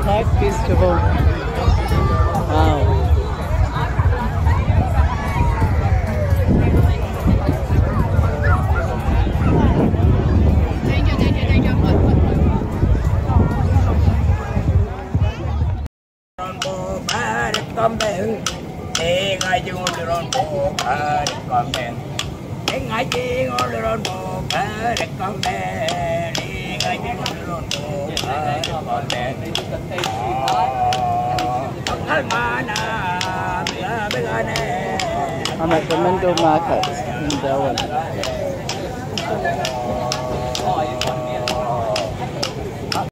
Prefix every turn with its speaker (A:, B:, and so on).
A: Kite Festival. Wow. I'm at the Mindil Market in Darwin.